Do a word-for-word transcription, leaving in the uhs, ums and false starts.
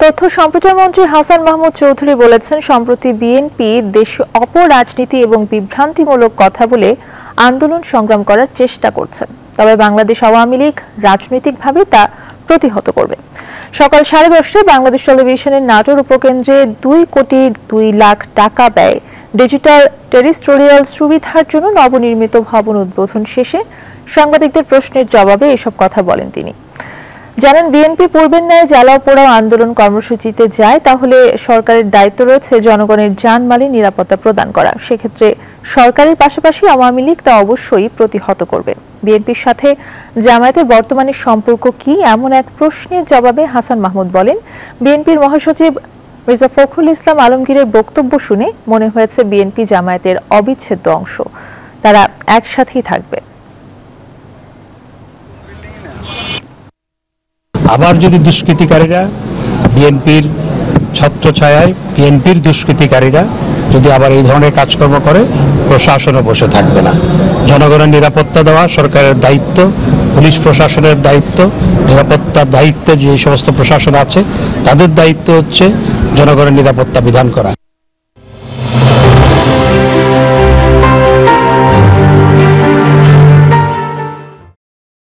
তথ্য সম্প্রচার মন্ত্রী হাসান মাহমুদ চৌধুরী বলেছেন, সম্প্রতি বিএনপি দেশে অপরাজনীতি এবং বিভ্রান্তিমূলক কথা বলে আন্দোলন সংগ্রাম করার চেষ্টা করছে। তবে বাংলাদেশ আওয়ামী লীগ রাজনৈতিকভাবে তা প্রতিহত করবে। সকাল সাড়ে দশটায় বাংলাদেশ টেলিভিশনের নাটোর উপকেন্দ্রে দুই কোটি দুই লাখ টাকা ব্যয়ে ডিজিটাল টেরিস্টোরিয়াল সুবিধার জন্য নবনির্মিত ভবন উদ্বোধন শেষে সাংবাদিকদের প্রশ্নের জবাবে এসব কথা বলেন তিনি। জানেন, বিএনপি পূর্বের ন্যায় জ্বালাও পোড়াও আন্দোলন কর্মসূচিতে যায় তাহলে সরকারের দায়িত্ব রয়েছে জনগণের জানমালের নিরাপত্তা প্রদান করা। সেক্ষেত্রে সরকারের পাশাপাশি আওয়ামী লীগ তা অবশ্যই প্রতিহত করবে। বিএনপির সাথে জামায়াতের বর্তমানে সম্পর্ক কি, এমন এক প্রশ্নের জবাবে হাসান মাহমুদ বলেন, বিএনপির মহাসচিব মির্জা ফখরুল ইসলাম আলমগীরের বক্তব্য শুনে মনে হয়েছে বিএনপি জামায়াতের অবিচ্ছেদ্য অংশ, তারা একসাথেই থাকবে। আবার যদি দুষ্কৃতিকারীরা বিএনপির ছত্রছায়ায় বিএনপির দুষ্কৃতিকারীরা যদি আবার এই ধরনের কাজকর্ম করে, প্রশাসনও বসে থাকবে না। জনগণের নিরাপত্তা দেওয়া সরকারের দায়িত্ব, পুলিশ প্রশাসনের দায়িত্ব, নিরাপত্তার দায়িত্বে যে সমস্ত প্রশাসন আছে তাদের দায়িত্ব হচ্ছে জনগণের নিরাপত্তা বিধান করা।